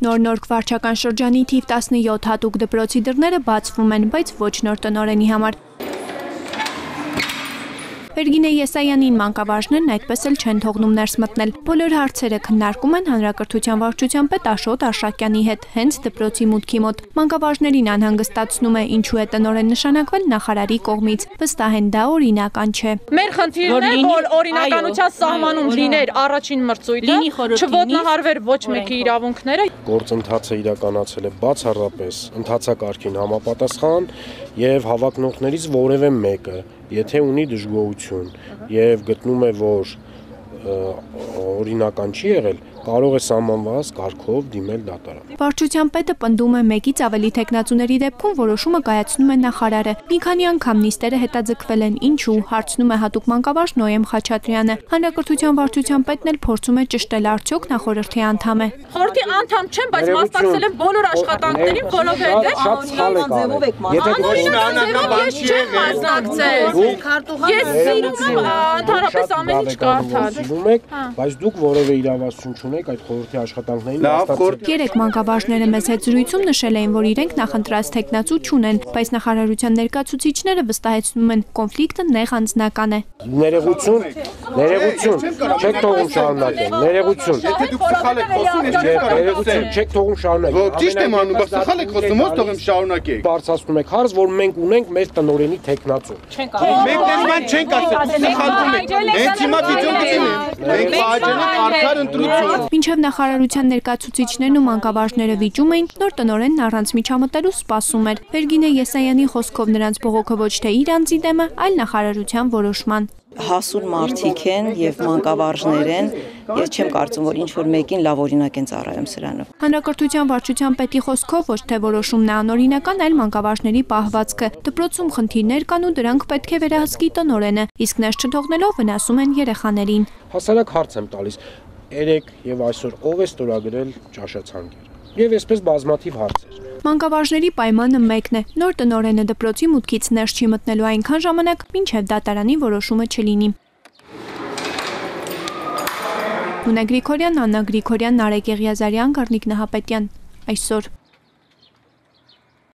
Նոր վարչական շրջանի թիվ 17 հատուկ դպրոցի դռները բացվում են, բայց ոչ նոր տնօրենի համար։ Վերգինե Եսայանին մանկավարժներն այդպես էլ չեն թողնում ներս մտնել։ Բոլոր հարցերը քննարկում են հանրակրթության վարչության պետ Աշոտ Արշակյանի հետ, հենց դպրոցի մուտքի մոտ։ Մանկավարժներին անհանգստացնում է, ինչու է տնօրեն նշանակվել նախարարի կողմից։ Վստահ են, դա օրինական չէ։ Մեր խնդիրն է, որ օրինականության սահմանում լիներ առաջին մրցույթը, չոտնահարվեր ոչ մեկի իրավունքները։ Գործընթացը իրականացել է բացառապես ընթացակարգին համապատասխան եւ հավակնողներից որևէ մեկը, եթե ունի դժգոհություն եւ գտնում է, որ օրինական չի եղել, կարող է սահմանված կարգով դիմել դատարան։ Վարչության պետը պնդում է մեկից ավելի թեկնածուների դեպքում որոշումը կայացնում է նախարարը։ Մի քանի անգամ նիստերը հետաձգվել են, ինչու, հարցնում է հատուկ մանկավարժ Նոյեմ Խաչատրյանը։ Հանրակրթության վարչության պետն էլ փորձում է ճշտել, արդյոք նախորդի անդամ է։ Խորհրդի անդամ չեմ, բայց մասնակցել եմ բոլոր աշխատանքներին, որովհետեւ շատ սխալ եք արել։ Ես սիրում եմ ընդհանրապես ամեն ինչ կարդալ։ Բայց դուք որևէ իրավասություն չունեք այդ խորհրդի աշխատանքներին մասնակցել։ Երեք մանկավարժները մեծ հետ զրույցում նշել էին, որ իրենք նախընտրած թեկնածու չունեն, բայց նախարարության ներկայացուցիչները վստահեցնում են, կոնֆլիկտը նեղ անձնական է։ Ներողություն, չեք թողում շարունակել, ներողություն։ Եթե դուք սխալ եք խոսում, ներողություն, չեք թողում շարունակել։ Ճիշտ եմ անում, բայց սխալ եք խոսում, ո՞ց թողեմ շարունակեք։ Բարձրացնում եք հարց, որ մենք ունենք մեր տնօրենի թեկնածու։ Մենք դեռ չենք ասել, սխալվում եք։ Հենց հիմա վիդեոն գտնեմ։ Մենք վաճառենք արդար ընտրություն։ Մինչև նախարարության ներկայացուցիչներն ու մանկավարժները վիճում էին, նոր տնօրենն առանց միջամտելու սպասում էր։ Վերգինե Եսայանի խոսքով նրանց բողոքը ոչ թե իր անձի դեմ է, այլ նախարարության որոշման։ Հասուն մարդիկ են եւ մանկավարժներ են, ես չեմ կարծում, որ ինչ-որ մեկին լավ օրինակ են ծառայում սրանով։ Հանրակրթության վարչության պետի խոսքով ոչ թե որոշումն է անօրինական, այլ մանկավարժների պահվածքը։ Դպրոցում խնդիրներ կան ու դրանք պետք է վերահսկի տնօրենը, իսկ ներս չթողնելով վնասում են երեխաներին։ Հասարակ հարց եմ տալիս, երեք եւ այսօր ով է ստորագրել ճաշացանկերը։ Եվ այսպես բազմաթիվ հարցեր։ Մանկավարժների պայմանը մեկն է։ Նոր տնօրենը դպրոցի մուտքից ներս չի մտնելու այնքան ժամանակ, մինչև դատարանի որոշումը չլինի։ Նունե Գրիգորյան, Աննա Գրիգորյան, Նարեկ Եղիազարյան, Գառնիկ Նահապետյան, այսօր։